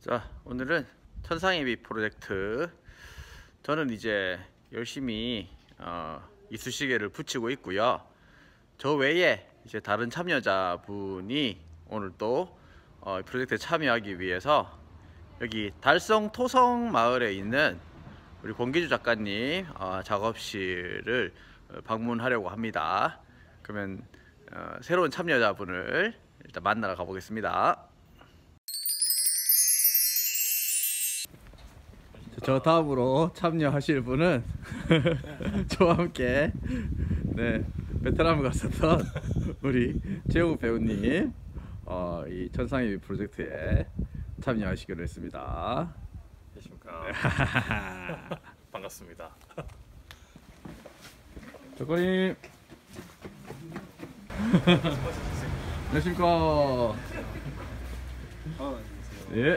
자, 오늘은 천상예비 프로젝트. 저는 이제 열심히 이쑤시개를 붙이고 있고요. 저 외에 이제 다른 참여자분이 오늘 또 프로젝트에 참여하기 위해서 여기 달성 토성 마을에 있는 우리 권기주 작가님 작업실을 방문하려고 합니다. 그러면 새로운 참여자분을 일단 만나러 가보겠습니다. 저 다음으로 참여하실 분은 저와 함께 베트남을 갔었던 우리 최영욱 배우님 이 천상예비 프로젝트에 참여하시기로 했습니다. 안녕하십니까. 반갑습니다. 작가님 안녕하십니까. 예.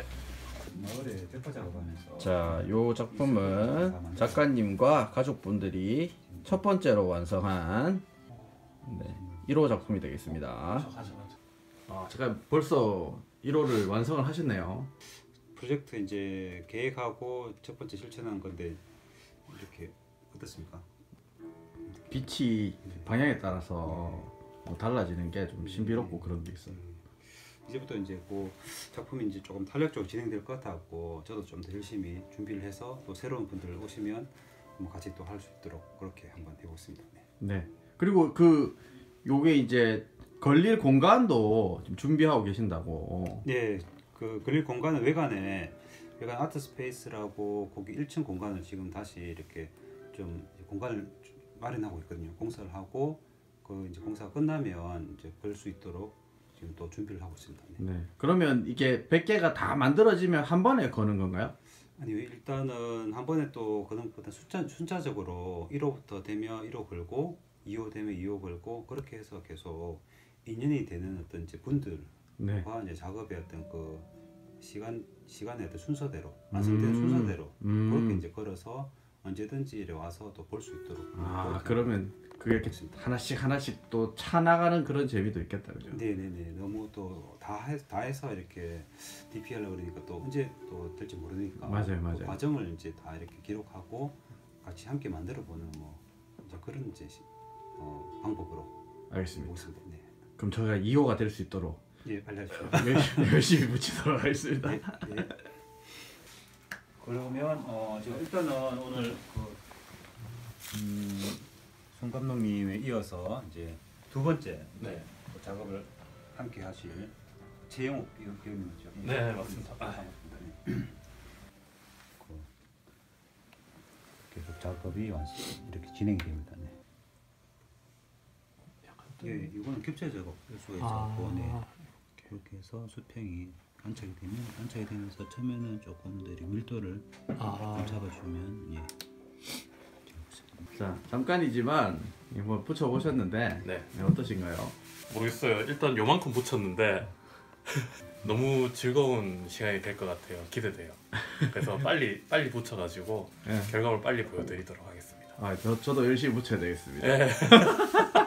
자, 요 작품은 작가님과 가족분들이 첫 번째로 완성한 1호 작품이 되겠습니다. 제가 벌써 1호를 완성을 하셨네요. 프로젝트 이제 계획하고 첫 번째 실천한 건데 이렇게 어떻습니까? 빛이 방향에 따라서 뭐 달라지는 게 좀 신비롭고 그런 게 있어요. 이제부터 이제 그 작품이 이제 조금 탄력적으로 진행될 것 같았고 저도 좀 더 열심히 준비를 해서 또 새로운 분들 오시면 뭐 같이 또 할 수 있도록 그렇게 한번 해보겠습니다. 네. 그리고 요게 이제 걸릴 공간도 좀 준비하고 계신다고. 네. 그 걸릴 공간은 외관 아트 스페이스라고 거기 1층 공간을 지금 다시 이렇게 좀 공간을 마련하고 있거든요. 공사를 하고 그 이제 공사가 끝나면 이제 걸 수 있도록 지금 또 준비를 하고 있습니다. 네. 그러면 이게 100개가 다 만들어지면 한 번에 거는 건가요? 아니요. 일단은 한 번에 또 거는 것보다 숫자적으로 1호부터 되면 1호 걸고 2호 되면 2호 걸고 그렇게 해서 계속 인연이 되는 어떤 이제 분들과 이제 작업의 어떤 그 시간의 어떤 순서대로 완성된 순서대로 그렇게 이제 걸어서 언제든지 이래 와서 또 볼 수 있도록. 그러면 그게 이렇게 하나씩 또 차 나가는 그런 재미도 있겠다, 그죠? 네네네. 너무 또 다 해서 이렇게 DP하려고 그러니까 또 언제 또 될지 모르니까. 맞아요. 그 과정을 이제 다 이렇게 기록하고 같이 함께 만들어보는 뭐 이제 그런 이제 방법으로. 알겠습니다. 네. 그럼 저희가 2호가 될 수 있도록 빨리 하십시오. 열심히 붙이도록 하겠습니다. 네. 그러면 지금 일단은 오늘 손 감독님에 이어서 이제 두 번째 그 작업을 함께 하실 최영욱 배우님이죠. 네, 맞습니다. 계속 작업이 이렇게 진행이 됩니다. 네. 이거는 겹체 작업 수가 있고, 그렇게 해서 수평이 안착이 되면서 처음에는 조금 더 밀도를 좀 잡아주면 자, 잠깐이지만 한번 붙여보셨는데 어떠신가요? 모르겠어요. 일단 요만큼 붙였는데 너무 즐거운 시간이 될 것 같아요. 기대돼요. 그래서 빨리 붙여가지고 결과물 빨리 보여드리도록 하겠습니다. 저도 열심히 붙여야 되겠습니다. 네.